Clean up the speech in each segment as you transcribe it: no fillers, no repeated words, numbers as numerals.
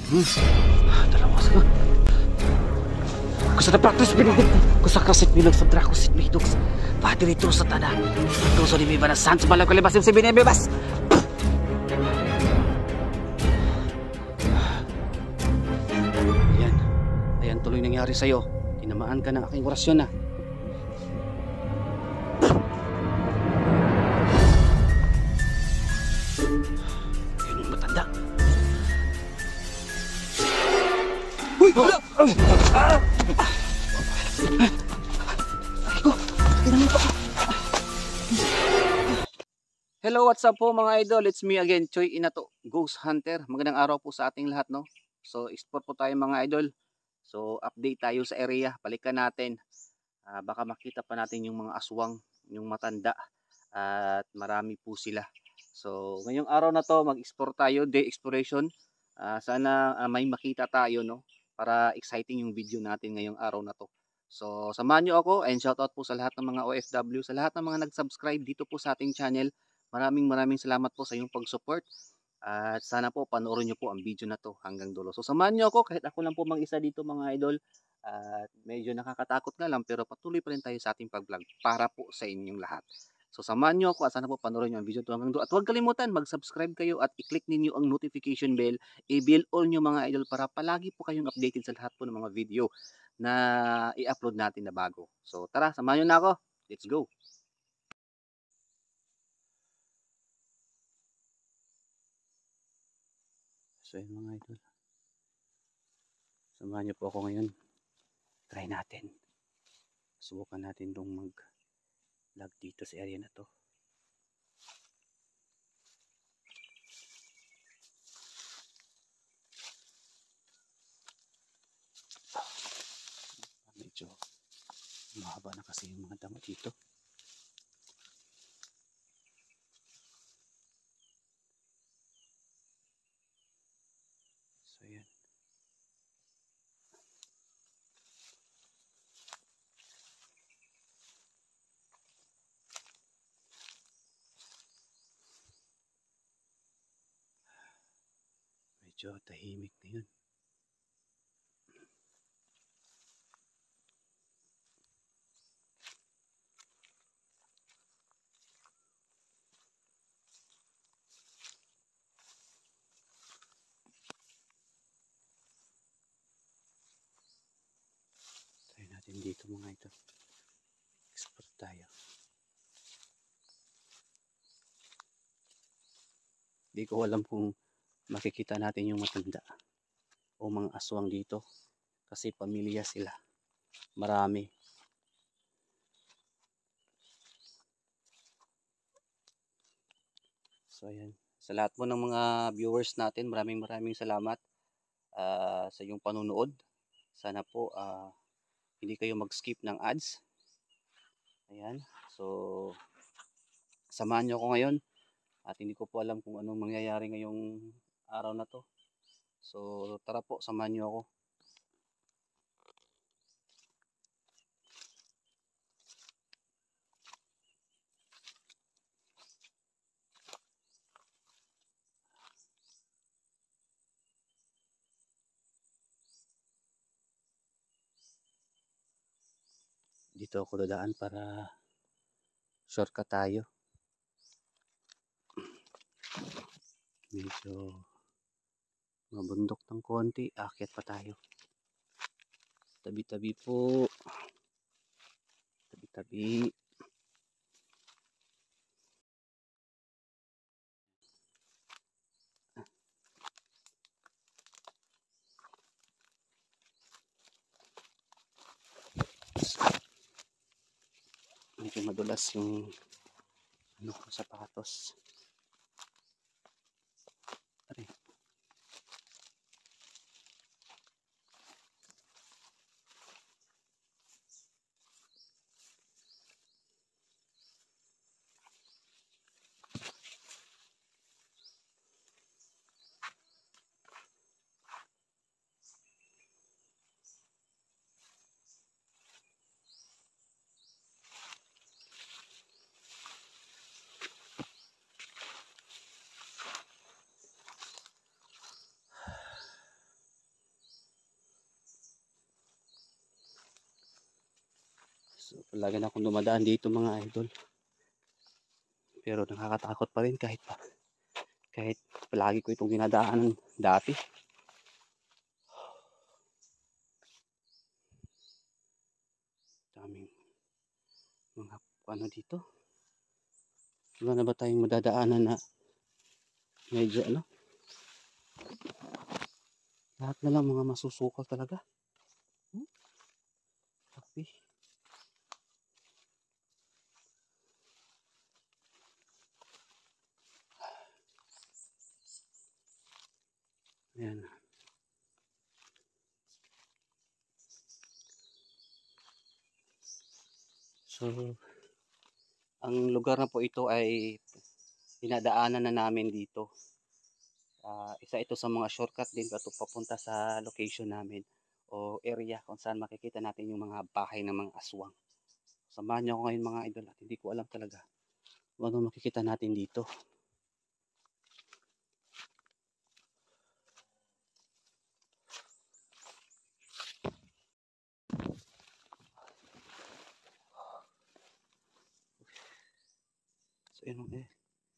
Dalawa sa kusa na practice pinigit kusa kasit bilog sa drakosit mahidog Padre ito sa tada ito sa limi ba na sans balang kalibasim si binibibas. Ayan tuloy nangyari sa'yo, tinamaan ka ng aking orasyon na. Ayun yung matanda. Uy! Hello, what's up po mga idol? It's me again, Choy Inato, Ghost Hunter. Magandang araw po sa ating lahat, no? So, explore po tayo mga idol. So, update tayo sa area. Balikan natin. Baka makita pa natin yung mga aswang, yung matanda. At marami po sila. So, ngayong araw na to, mag-explore tayo. Day exploration. Sana may makita tayo, no? Para exciting yung video natin ngayong araw na to. So, samahan nyo ako and shoutout po sa lahat ng mga OFW, sa lahat ng mga nag-subscribe dito po sa ating channel. Maraming salamat po sa iyong pag-support. At sana po panoorin nyo po ang video na to hanggang dulo. So samahan nyo ako kahit ako lang po mag-isa dito mga idol. At medyo nakakatakot nga lang pero patuloy pa rin tayo sa ating pag-vlog para po sa inyong lahat. So samahan nyo ako at sana po panoorin nyo ang video to hanggang dulo. At huwag kalimutan mag-subscribe kayo at i-click ninyo ang notification bell. I-bell all nyo mga idol para palagi po kayong updated sa lahat po ng mga video na i-upload natin na bago. So tara, samahan nyo na ako. Let's go! So yun mga idol, samahan niyo po ako ngayon. Try natin, subukan natin itong mag-vlog dito sa area na to. Medyo mahaba na kasi yung mga damo dito. So yan. Medyo tahimik na yun. Try natin dito mga ito. Explore tayo. Di ko alam kung makikita natin yung matanda o mga aswang dito kasi pamilya sila. Marami. So ayan. Sa lahat po ng mga viewers natin, maraming salamat sa iyong panunood. Sana po hindi kayo mag-skip ng ads. Ayan. So samahan niyo ako ngayon at hindi ko po alam kung anong mangyayari ngayong araw na to. So tara po, samahan niyo ako. Dito ako dadaan para shortcut tayo. Medyo mabundok ng konti, akyat pa tayo. Tabi-tabi po. Tabi-tabi. Medyo madulas yung sapatos. Aray. So, palagi na akong dumadaan dito mga idol. Pero nakakatakot pa rin kahit palagi ko itong dinadaanan dati. Daming mga ano dito. Wala na ba tayong madadaanan na medyo ano? Lahat na lang mga masusukal talaga. Sabi. Ayan. So, ang lugar na po ito ay dinadaanan na namin dito. Isa ito sa mga shortcut din papunta sa location namin o area kung saan makikita natin yung mga bahay ng mga aswang. Samahan niyo ako ngayon mga idol at hindi ko alam talaga kung ano makikita natin dito. So yun eh.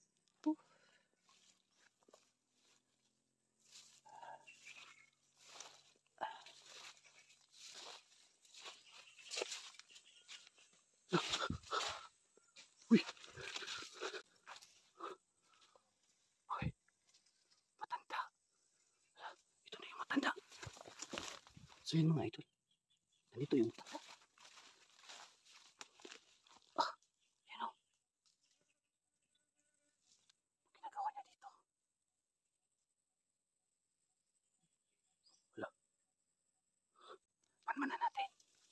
Uy! Uy! Matanda! Ito na yung matanda! So yun mga idol. Nandito yung matanda. Yan o. Ginagawa niya dito. Wala. Manmanan natin.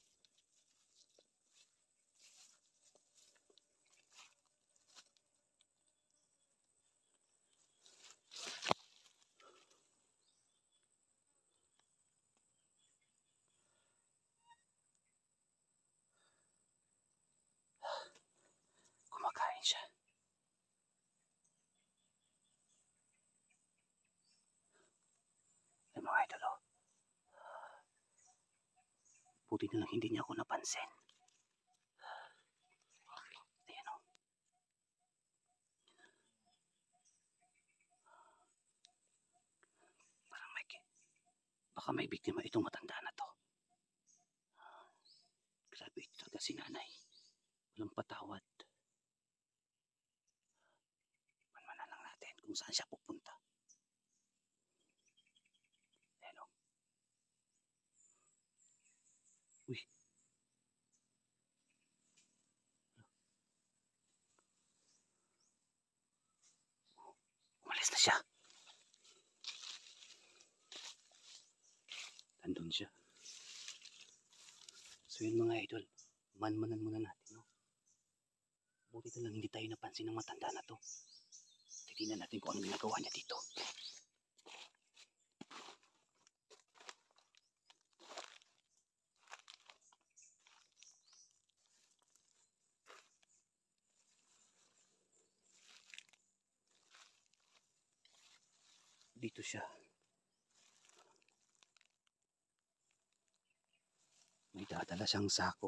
Kumakain siya. Ay mga idol o. Buti na lang hindi niya ako napansin. Ayan o. Parang baka may biktima itong matanda na to. Grabe ito talaga si nanay. Walang patawad. Manmanan lang natin kung saan siya pupunta. Ayan o. Uy. Umalis na siya. Nandun siya. So yun mga idol. Manmanan muna natin. No? Buti na lang hindi tayo napansin ng matanda na to. Titignan natin kung ano ginagawa niya dito. Dito siya. May dadala siyang sako.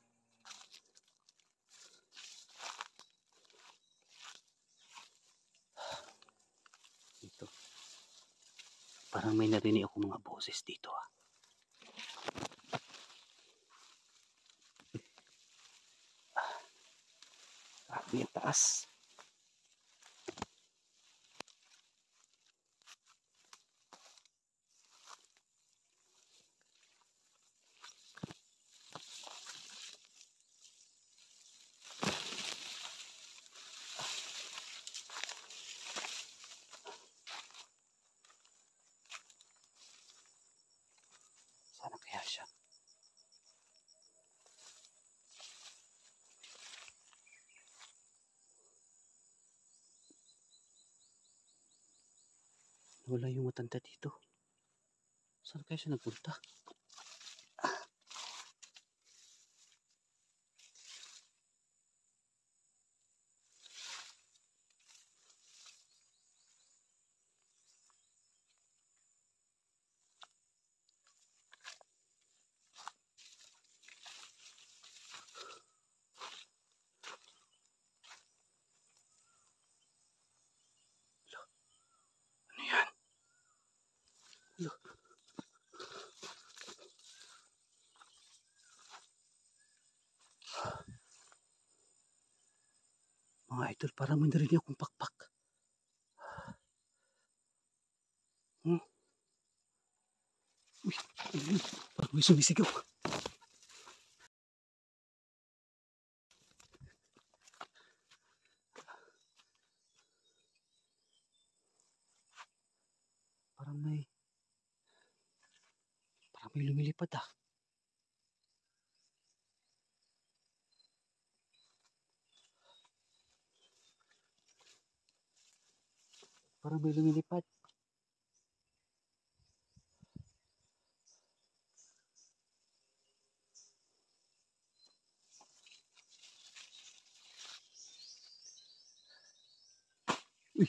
Dito. Parang may narinig ako mga boses dito ah. Grabe ang taas. Sana kaya siya. Wala yung matanda dito. Saan kaya siya nagpunta? Mga idol, parang may narinig akong pakpak. Hmm? Uy, ano yun? Parang may sumisigaw. Parang may lumilipad ah. Parang may lumilipad. Uy,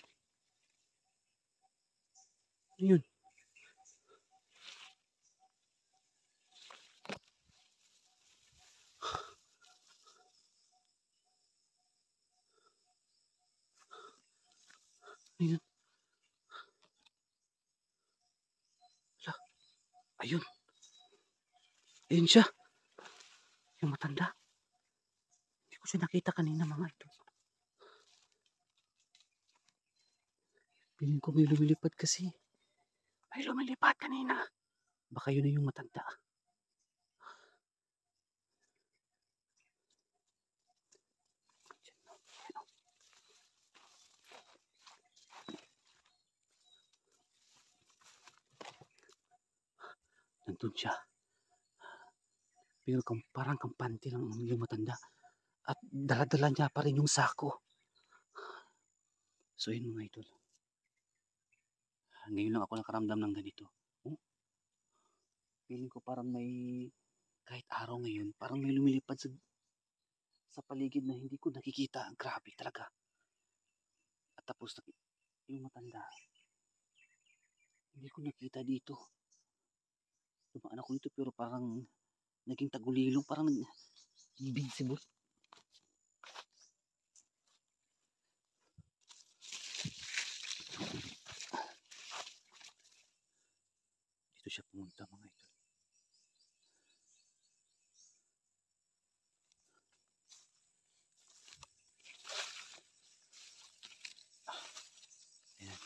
ano yun? Ano yun? Ala, ayun. Ayun siya. Yung matanda. Hindi ko siya nakita kanina mga idol. Piling ko may lumilipad kasi. May lumilipad kanina. Baka yun na yung matanda. Nandun siya. Pero parang kampante lang yung matanda. At dala-dala niya pa rin yung sako. So yun mga idol. Ngayon lang ako nakaramdam ng ganito. Oh, feeling ko parang may, kahit araw ngayon, parang may lumilipad sa paligid na hindi ko nakikita. Grabe talaga. At tapos yung matanda, hindi ko nakita dito. Dumaan ako dito pero parang naging tagulilong, parang invincible. Dito siya pumunta mga idol. Ayan.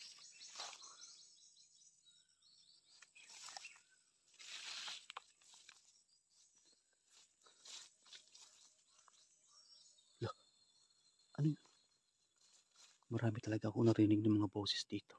Look, ano yun? Marami talaga ako narinig ng mga boses dito.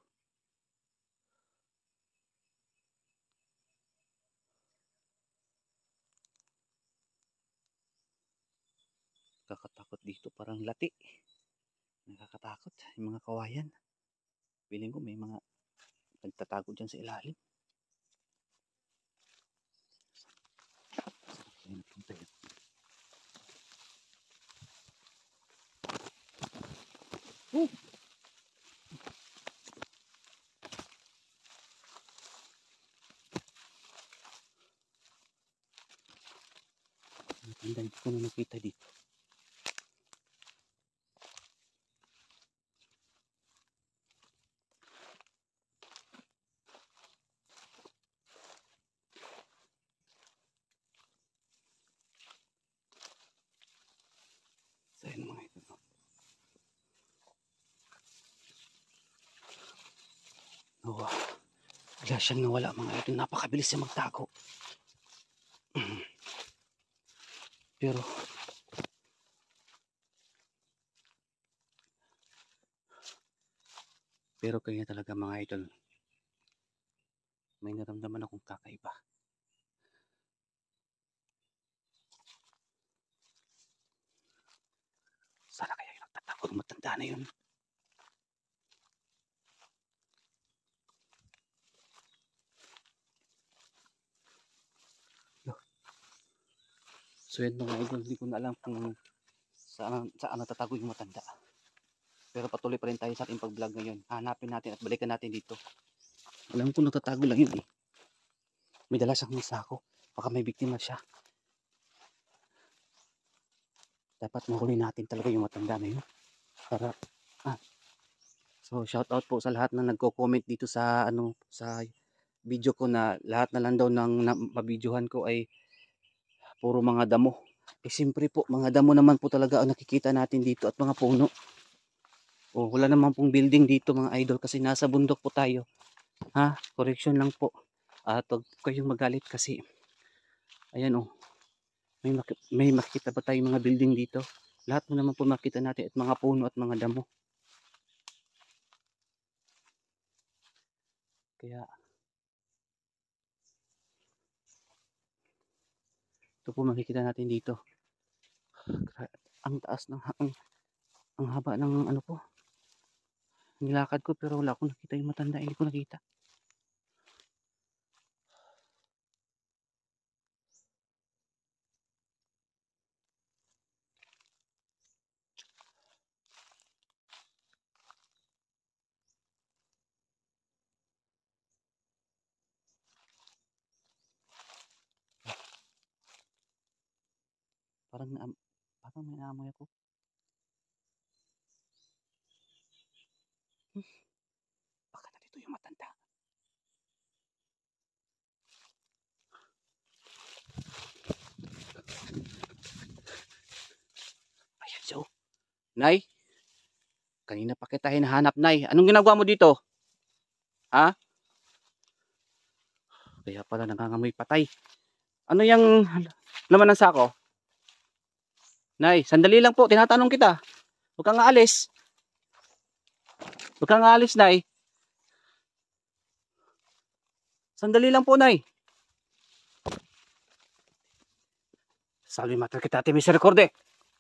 Kakatakot dito, parang lati. Nakakatakot yung mga kawayan. Feeling ko may mga nagtatago dyan sa ilalim. Ayan, punta yun. Oh! Hindi ko na nakita dito. So yun mga ito. Oh, bigla siyang nawala mga ito. Napakabilis siya magtago. Pero kanya talaga mga idol, may naramdaman akong kakaiba. Sana kaya yung nagtatakot matanda na yun. So yun mga idol, hindi ko na alam kung saan natatago yung matanda. Pero patuloy pa rin tayo sa ating pag-vlog ngayon. Hanapin natin at balikan natin dito. Alam ko natatago lang yun eh. May dala siyang sako. Baka may biktima siya. Dapat mahuli natin talaga yung matanda na yun. Para, So shout out po sa lahat na nagko-comment dito sa sa video ko na lahat na lang daw ng mabidyohan ko ay puro mga damo. Eh siyempre po, mga damo naman po talaga ang nakikita natin dito at mga puno. O wala naman pong building dito mga idol kasi nasa bundok po tayo. Ha? Correction lang po. At huwag kayong magalit kasi ayan o, may makikita pa tayong mga building dito. Lahat mo naman po makita natin at mga puno at mga damo. Kaya ito po makikita natin dito. Ang taas ng ang haba ng ano po. Nilakad ko pero wala akong nakita yung matanda. Hindi ko nakita. Parang parang may naamoy ako. Baka na dito yung matanda. Ayan siya. Nay, kanina pa kita hinahanap, Nay. Anong ginagawa mo dito? Ha? Kaya pala nangangamoy patay. Ano yung laman ng sako? Nay, sandali lang po. Tinatanong kita. Huwag kang aalis. Huwag kang aalis, Nay. Sandali lang po, Nay. Salve mater kita te misericorde.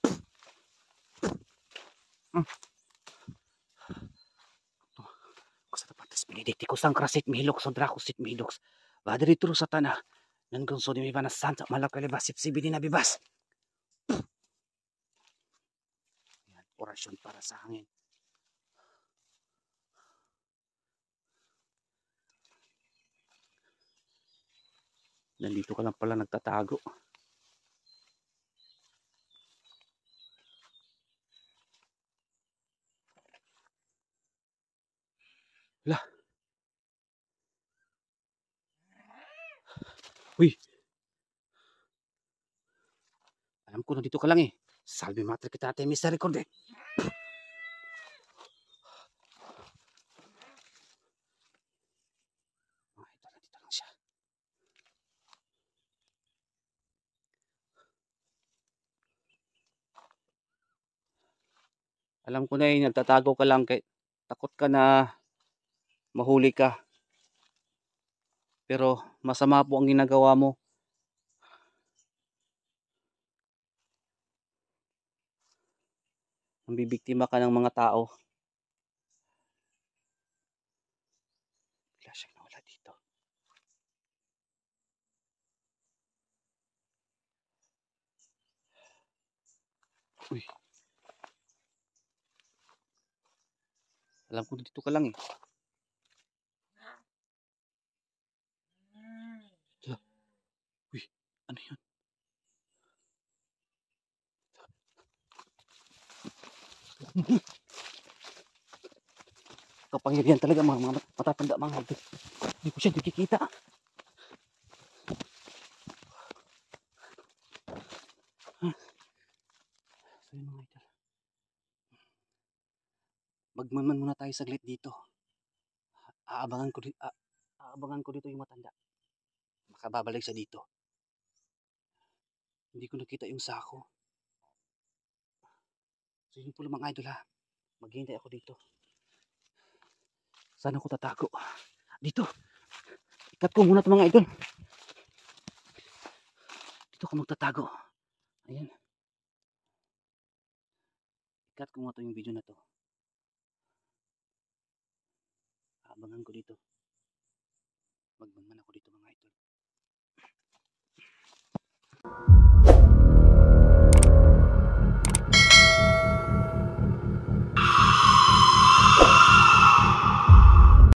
Sa partes benedicticus sancrasit mihilox sondracusit mihilox. Vadritro satana. Nanggung so di mi banas santa malakalibasit si bidina bibas. Yan, orasyon para sa hangin. Nandito ka lang pala nagtatago. Lah. Uy. Alam ko nandito ka lang eh. Salve mater kita te misericorde. Ito, nandito lang siya. Alam ko na eh, nagtatago ka lang kay takot ka na mahuli ka. Pero masama po ang ginagawa mo. Nambibiktima ka ng mga tao. Bigla siyang nawala dito. Uy. Alam ko dito ka lang eh. Uy, ano yun? Kapangyarihan talaga mga matatanda mga idol. Hindi ko siya nakikita. So yun mga idol. Magmanman muna tayo saglit dito. Aabangan ko dito yung matanda. Makababalik siya dito. Hindi ko nakita yung sako. So yun po lang mga idol ha. Maghihintay ako dito. Saan ako tatago? Dito. Ikat ko muna ito mga idol. Dito ako magtatago. Ayan. Ikat ko muna ito yung video na to. Aabangan ko dito. Magmanman ako dito mga idol.